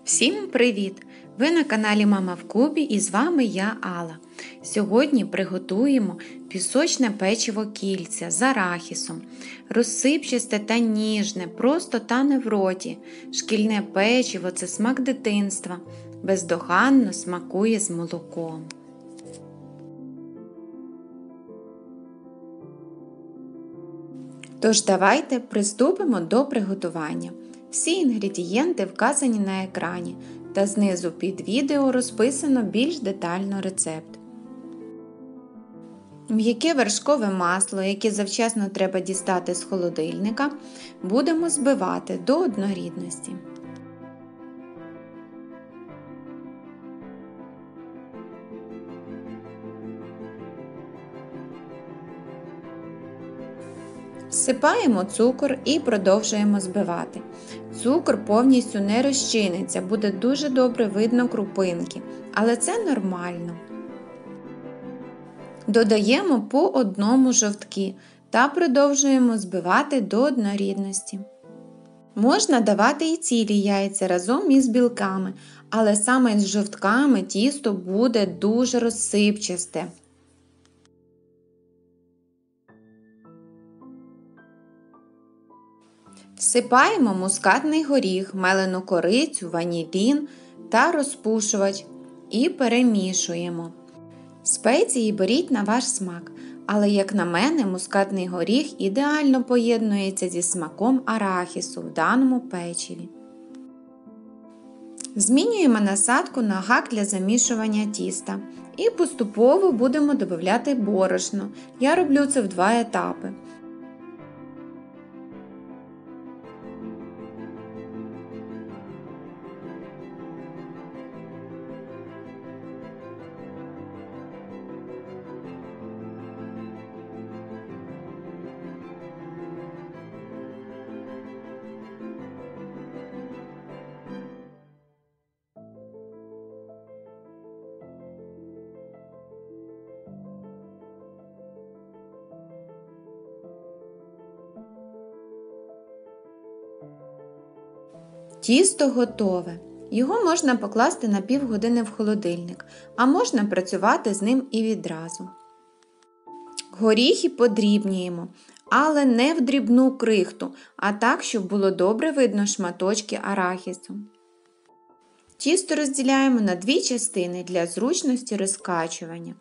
Всім привіт! Ви на каналі Мама в Кубі і з вами я Алла. Сьогодні приготуємо пісочне печиво кільця з арахісом. Розсипчасте та ніжне, просто тане в роті. Шкільне печиво – це смак дитинства. Бездоганно смакує з молоком. Тож давайте приступимо до приготування. Всі інгредієнти вказані на екрані, та знизу під відео розписано більш детально рецепт. М'яке вершкове масло, яке завчасно треба дістати з холодильника, будемо збивати до однорідності. Всипаємо цукор і продовжуємо збивати. Цукор повністю не розчиниться, буде дуже добре видно крупинки, але це нормально. Додаємо по одному жовтки та продовжуємо збивати до однорідності. Можна давати і цілі яйця разом із білками, але саме з жовтками тісто буде дуже розсипчасте. Всипаємо мускатний горіх, мелену корицю, ванілін та розпушувач і перемішуємо. Спеції беріть на ваш смак, але, як на мене, мускатний горіх ідеально поєднується зі смаком арахісу в даному печиві. Змінюємо насадку на гак для замішування тіста і поступово будемо додавати борошно. Я роблю це в 2 етапи. Тісто готове. Його можна покласти на півгодини в холодильник, а можна працювати з ним і відразу. Горіхи подрібнюємо, але не в дрібну крихту, а так, щоб було добре видно шматочки арахісу. Тісто розділяємо на 2 частини для зручності розкачування.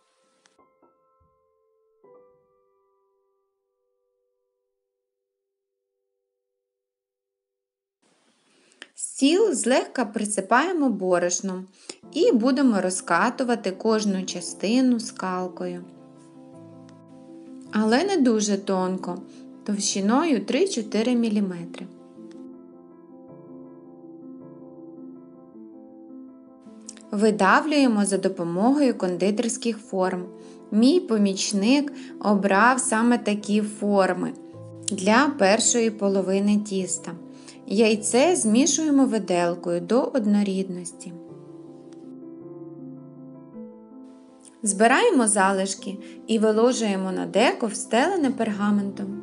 Стіл злегка присипаємо борошном і будемо розкатувати кожну частину скалкою. Але не дуже тонко, товщиною 3-4 мм. Видавлюємо за допомогою кондитерських форм. Мій помічник обрав саме такі форми для першої половини тіста. Яйце змішуємо виделкою до однорідності. Збираємо залишки і виложуємо на деко, встелене пергаментом.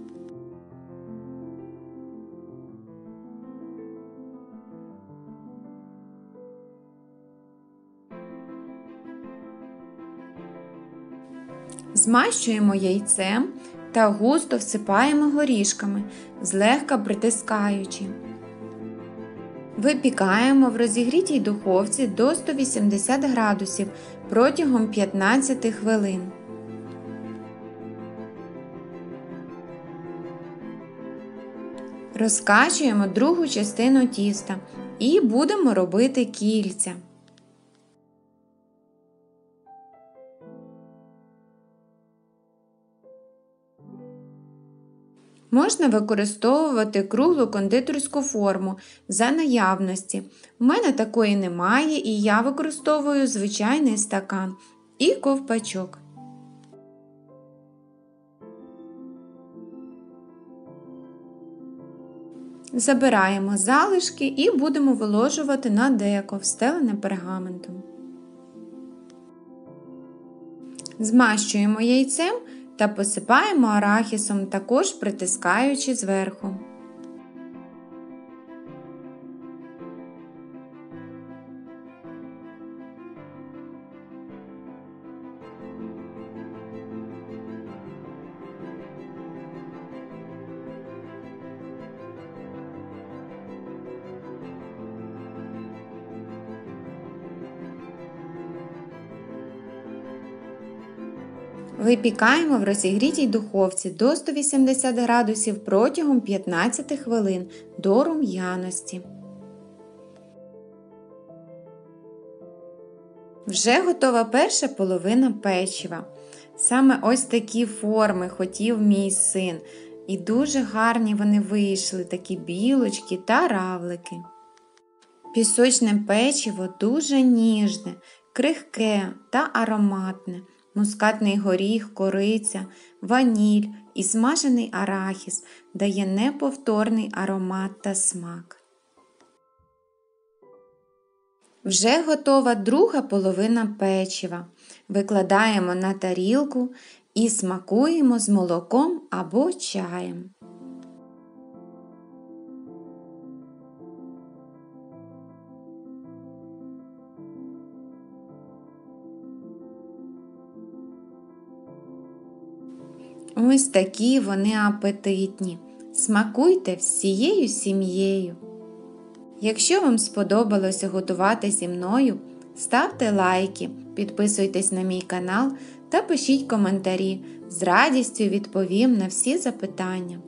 Змащуємо яйцем та густо всипаємо горішками, злегка притискаючи. Випікаємо в розігрітій духовці до 180 градусів протягом 15 хвилин. Розкачуємо другу частину тіста і будемо робити кільця. Можна використовувати круглу кондитерську форму за наявності. У мене такої немає, і я використовую звичайний стакан і ковпачок. Забираємо залишки і будемо виложувати на деко, встелене пергаментом. Змащуємо яйцем та посипаємо арахісом, також притискаючи зверху. Випікаємо в розігрітій духовці до 180 градусів протягом 15 хвилин до рум'яності. Вже готова перша половина печива. Саме ось такі форми хотів мій син. І дуже гарні вони вийшли, такі білочки та равлики. Пісочне печиво дуже ніжне, крихке та ароматне. Мускатний горіх, кориця, ваніль і смажений арахіс дає неповторний аромат та смак. Вже готова друга половина печива. Викладаємо на тарілку і смакуємо з молоком або чаєм. Ось такі вони апетитні. Смакуйте всією сім'єю. Якщо вам сподобалося готувати зі мною, ставте лайки, підписуйтесь на мій канал та пишіть коментарі. З радістю відповім на всі запитання.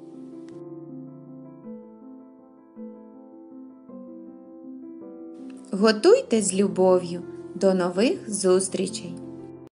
Готуйте з любов'ю. До нових зустрічей!